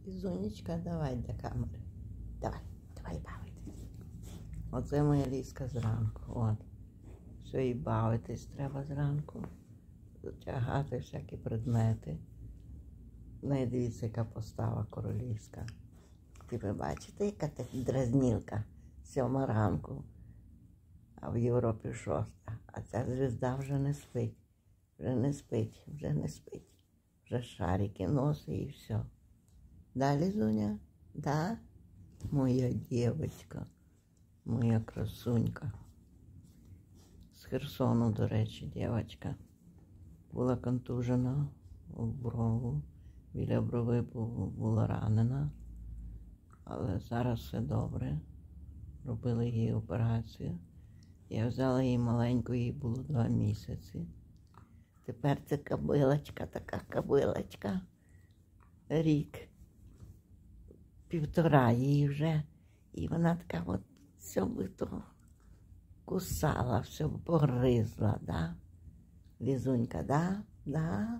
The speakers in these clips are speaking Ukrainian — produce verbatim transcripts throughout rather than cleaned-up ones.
Лізунечка, давай до камери. Давай, давай бавитись. Оце моя ліска зранку. От. Все, і бавитись треба зранку. Затягати всякі предмети. Не дивіться, яка постава королівська. Ти ви бачите, яка ти дразнілка? Сьома ранку, а в Європі шоста. А ця звізда вже не спить. Вже не спить, вже не спить. Вже шарики носить і все. Да, Лізуня? Да? Моя дівчинка, моя красунька. З Херсону, до речі, дівчинка. Була контужена у брову. Біля брови була ранена. Але зараз все добре. Робили їй операцію. Я взяла її маленьку, їй було два місяці. Тепер це кобилочка, така кобилочка. Рік. Півтора їй вже. І вона така от все би то кусала, все погризла, да? Лізунька, да? Да?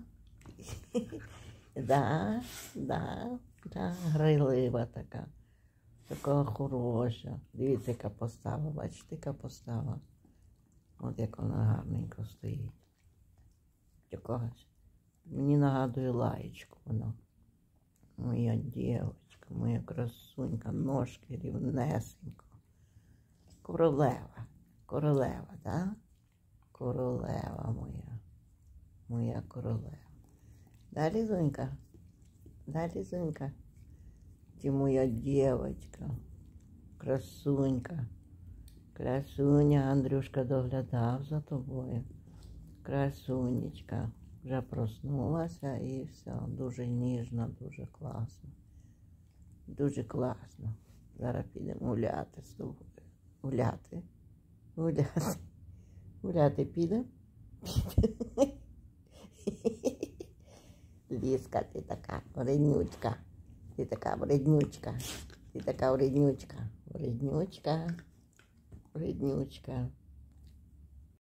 Да, да, да, грайлива така. Така хороша. Дивіться, яка постава. Бачите, яка постава? От як вона гарненько стоїть. Якогось. Мені нагадує лаєчку вона. Моя дівчинка, моя красунька, ножки рівнесенько. Королева. Королева, да? Королева моя. Моя королева. Да, Лізунька? Да, Лізунька? Ти моя дівчинка. Красунька. Красуня, Андрюшка доглядав за тобою. Красунечка. Вже проснулася і все. Дуже ніжно, дуже класно. Дуже класно. Зараз підемо гуляти з тобою. Гуляти. Гуляти. Гуляти підемо? Ліска, ти така вреднючка. Ти така вреднючка. Ти така вреднючка. Вреднючка. Вреднючка.